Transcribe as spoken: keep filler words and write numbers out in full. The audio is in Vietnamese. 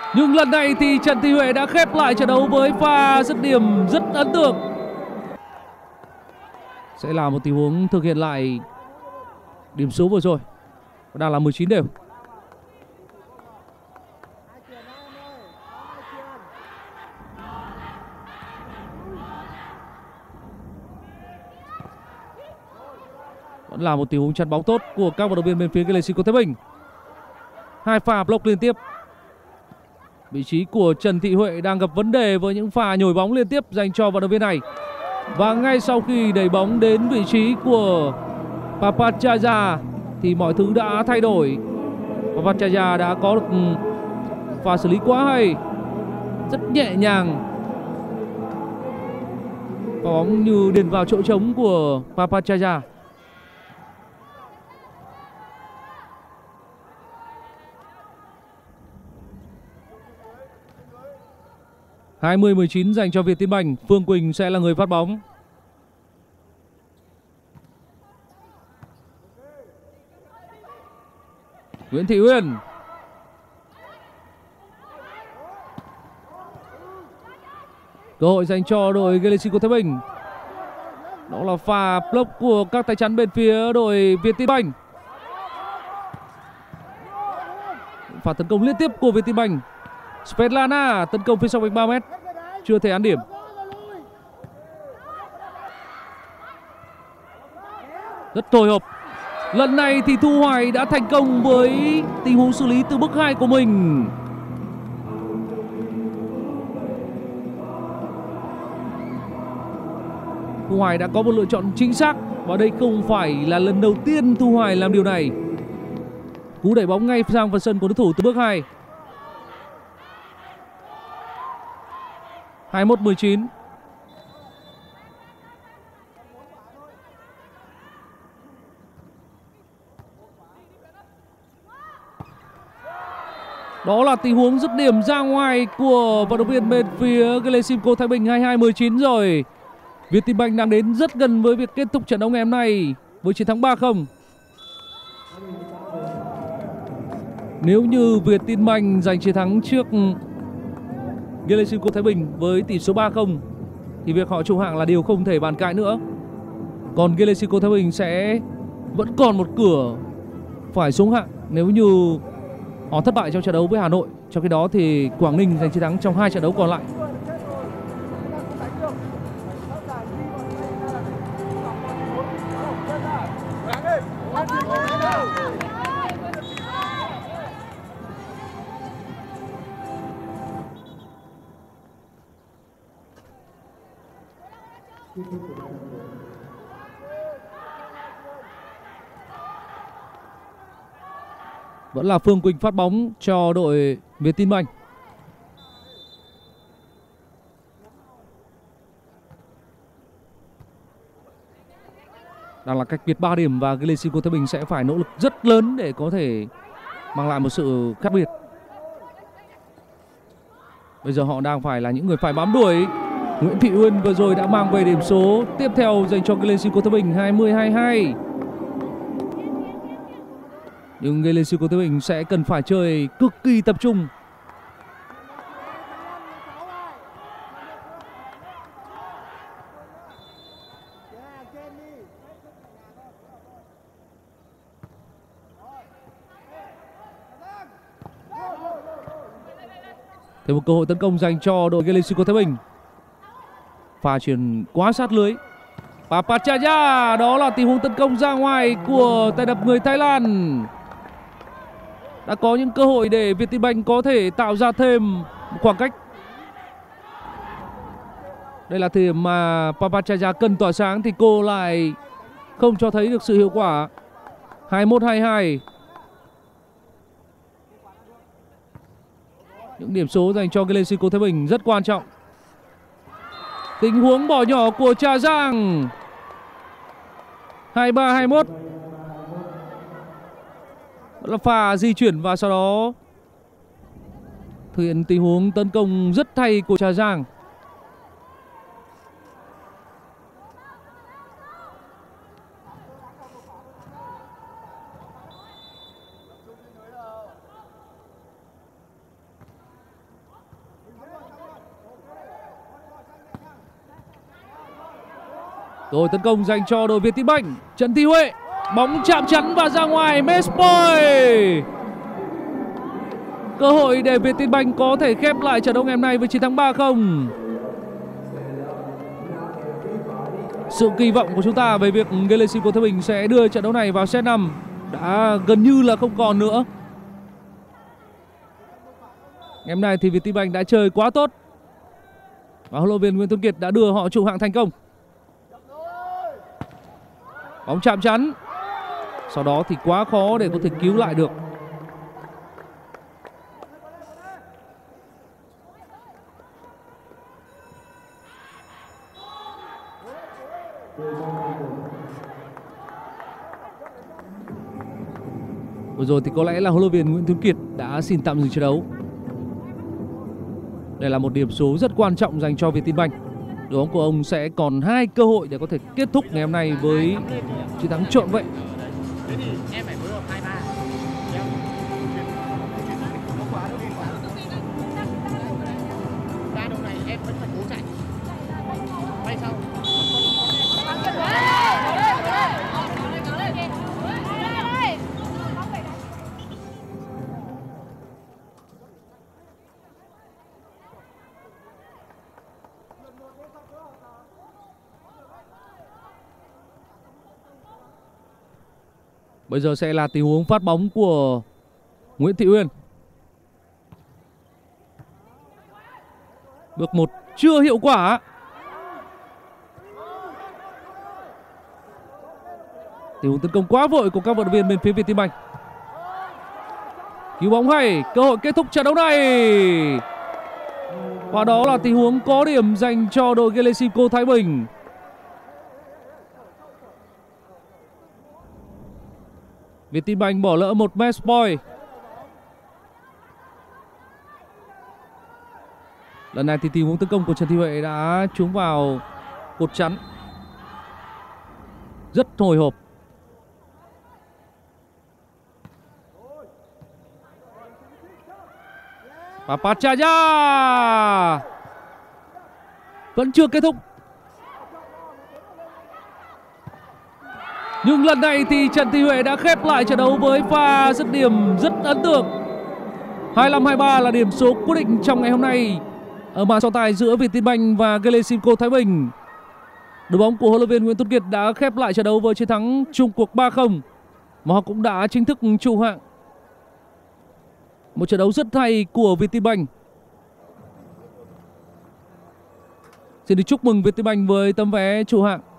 Nhưng lần này thì Trần Thị Huệ đã khép lại trận đấu với pha dứt điểm rất ấn tượng. Sẽ là một tình huống thực hiện lại điểm số vừa rồi. Đang là mười chín đều. Vẫn là một tình huống chắn bóng tốt của các vận động viên bên phía Galesico Thái Bình. Hai pha block liên tiếp. Vị trí của Trần Thị Huệ đang gặp vấn đề với những pha nhồi bóng liên tiếp dành cho vận động viên này. Và ngay sau khi đẩy bóng đến vị trí của Papachaja thì mọi thứ đã thay đổi. Papachaja đã có được pha xử lý quá hay, rất nhẹ nhàng. Quả bóng như điền vào chỗ trống của Papachaja. hai mươi mười chín dành cho Vietinbank. Phương Quỳnh sẽ là người phát bóng. Nguyễn Thị Uyên. Cơ hội dành cho đội Galesico Thái Bình. Đó là pha block của các tay chắn bên phía đội Vietinbank. Pha tấn công liên tiếp của Vietinbank. Svetlana tấn công phía sau vạch ba mét, chưa thể ăn điểm. Rất hồi hộp. Lần này thì Thu Hoài đã thành công với tình huống xử lý từ bước hai của mình. Thu Hoài đã có một lựa chọn chính xác. Và đây không phải là lần đầu tiên Thu Hoài làm điều này. Cú đẩy bóng ngay sang phần sân của đối thủ từ bước hai. hai mươi mốt mười chín. Đó là tình huống dứt điểm ra ngoài của vận động viên bên phía Galesico Thái Bình. Hai mươi hai mười chín rồi. Vietinbank đang đến rất gần với việc kết thúc trận đấu ngày hôm nay với chiến thắng ba không. Nếu như Vietinbank giành chiến thắng trước Galesico Thái Bình với tỷ số ba không thì việc họ trụ hạng là điều không thể bàn cãi nữa. Còn Galesico Thái Bình sẽ vẫn còn một cửa phải xuống hạng nếu như họ thất bại trong trận đấu với Hà Nội. Trong khi đó thì Quảng Ninh giành chiến thắng trong hai trận đấu còn lại. Vẫn là Phương Quỳnh phát bóng cho đội Vietinbank. Đang là cách biệt ba điểm và Galesico Thái Bình sẽ phải nỗ lực rất lớn để có thể mang lại một sự khác biệt. Bây giờ họ đang phải là những người phải bám đuổi. Nguyễn Thị Uyên vừa rồi đã mang về điểm số tiếp theo dành cho Galesico Thái Bình. Hai mươi hai mươi hai. Nhưng Galesico Thái Bình sẽ cần phải chơi cực kỳ tập trung. Thêm một cơ hội tấn công dành cho đội Galesico Thái Bình. Pha chuyền quá sát lưới. Papachaja, đó là tình huống tấn công ra ngoài của tay đập người Thái Lan. Đã có những cơ hội để Vietinbank có thể tạo ra thêm một khoảng cách. Đây là thời điểm mà Papachaja cần tỏa sáng thì cô lại không cho thấy được sự hiệu quả. Hai mươi mốt hai mươi hai. Những điểm số dành cho Galesico Thái Bình rất quan trọng. Tình huống bỏ nhỏ của Trà Giang. hai mươi ba hai mươi mốt. Đó là pha di chuyển và sau đó thực hiện tình huống tấn công rất hay của Trà Giang. Cơ hội tấn công dành cho đội Vietinbank. Trần Thị Huệ, bóng chạm chắn và ra ngoài. Match point. Cơ hội để Vietinbank có thể khép lại trận đấu ngày hôm nay với chiến thắng ba không. Sự kỳ vọng của chúng ta về việc Galaxy Cô Thái Bình sẽ đưa trận đấu này vào set năm đã gần như là không còn nữa. Ngày hôm nay thì Vietinbank đã chơi quá tốt và huấn luyện viên Nguyễn Tuấn Kiệt đã đưa họ trụ hạng thành công. Bóng chạm chắn, sau đó thì quá khó để có thể cứu lại được. Vừa rồi thì có lẽ là huấn luyện viên Nguyễn Tuấn Kiệt đã xin tạm dừng trận đấu. Đây là một điểm số rất quan trọng dành cho Vietinbank. Đội bóng của ông sẽ còn hai cơ hội để có thể kết thúc ngày hôm nay với chiến thắng trọn vẹn. Bây giờ sẽ là tình huống phát bóng của Nguyễn Thị Uyên. Bước một chưa hiệu quả. Tình huống tấn công quá vội của các vận động viên bên phía Vietinbank. Cứu bóng hay, cơ hội kết thúc trận đấu này. Và đó là tình huống có điểm dành cho đội Galaxy Cô Thái Bình. Vietinbank bỏ lỡ một match point. Lần này thì tình huống tấn công của Trần Thị Huệ đã trúng vào cột chắn. Rất hồi hộp. Và Pachaya vẫn chưa kết thúc. Nhưng lần này thì Trần Thị Huệ đã khép lại trận đấu với pha dứt điểm rất ấn tượng. hai lăm hai ba là điểm số quyết định trong ngày hôm nay ở màn so tài giữa Vietinbank và Galaxy Cô Thái Bình. Đội bóng của huấn luyện viên Nguyễn Tuấn Kiệt đã khép lại trận đấu với chiến thắng chung cuộc ba không mà họ cũng đã chính thức trụ hạng. Một trận đấu rất hay của Vietinbank. Xin được chúc mừng Vietinbank với tấm vé trụ hạng.